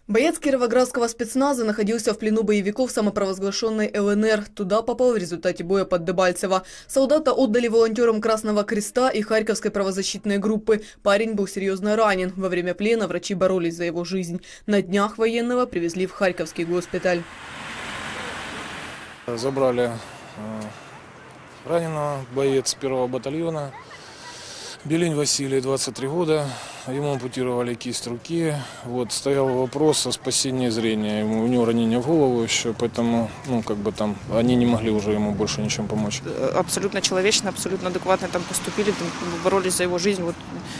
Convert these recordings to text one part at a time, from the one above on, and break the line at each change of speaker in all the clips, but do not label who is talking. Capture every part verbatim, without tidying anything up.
Боец кировоградского спецназа находился в плену боевиков самопровозглашенной Л Н Р. Туда попал в результате боя под Дебальцево. Солдата отдали волонтерам Красного Креста и Харьковской правозащитной группы. Парень был серьезно ранен. Во время плена врачи боролись за его жизнь. На днях военного привезли в Харьковский госпиталь.
Забрали раненого, боец первого батальона. Белень Василий, двадцать три года, ему ампутировали кисть руки. Вот, стоял вопрос о спасении зрения. Ему, у него ранение в голову еще, поэтому ну, как бы там, они не могли уже ему больше ничем помочь.
Абсолютно человечно, абсолютно адекватно там поступили, там, боролись за его жизнь. Вот,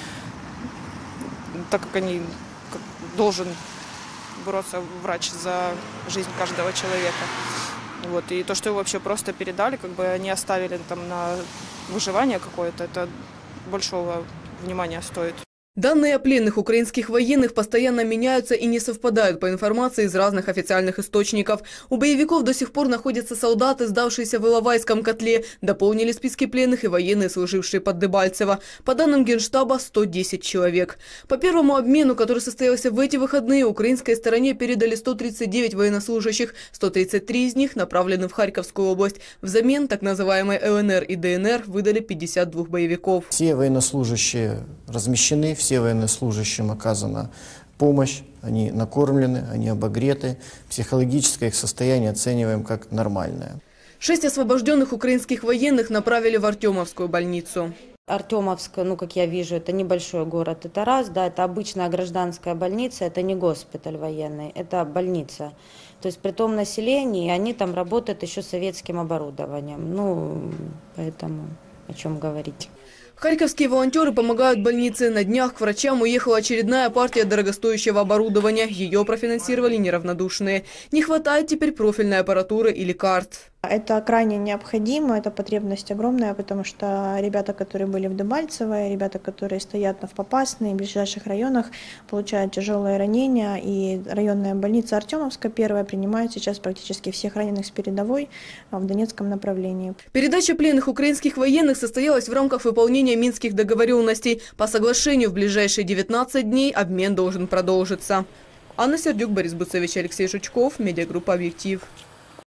так как они как должен бороться врач за жизнь каждого человека. Вот, и то, что его вообще просто передали, как бы они оставили там на выживание какое-то, это большого внимания стоит.
Данные о пленных украинских военных постоянно меняются и не совпадают по информации из разных официальных источников. У боевиков до сих пор находятся солдаты, сдавшиеся в Иловайском котле. Дополнили списки пленных и военные, служившие под Дебальцево. По данным Генштаба, сто десять человек. По первому обмену, который состоялся в эти выходные, украинской стороне передали сто тридцать девять военнослужащих. сто тридцать три из них направлены в Харьковскую область. Взамен так называемой Л Н Р и Д Н Р выдали пятьдесят два боевиков.
Все военнослужащие размещены, все военнослужащим оказана помощь, они накормлены, они обогреты. Психологическое их состояние оцениваем как нормальное.
Шесть освобожденных украинских военных направили в Артемовскую больницу.
Артемовск, ну, как я вижу, это небольшой город, это раз, да, это обычная гражданская больница, это не госпиталь военный, это больница. То есть при том населении они там работают еще советским оборудованием, ну, поэтому о чем говорить.
Харьковские волонтеры помогают больнице. На днях к врачам уехала очередная партия дорогостоящего оборудования. Ее профинансировали неравнодушные. Не хватает теперь профильной аппаратуры или карт.
Это крайне необходимо, это потребность огромная, потому что ребята, которые были в Дебальцево, ребята, которые стоят в Попасной, в ближайших районах, получают тяжелые ранения. И районная больница Артемовска первая принимает сейчас практически всех раненых с передовой в Донецком направлении.
Передача пленных украинских военных состоялась в рамках выполнения минских договоренностей. По соглашению в ближайшие девятнадцать дней обмен должен продолжиться. Анна Сердюк, Борис Буцевич, Алексей Жучков, медиагруппа «Объектив».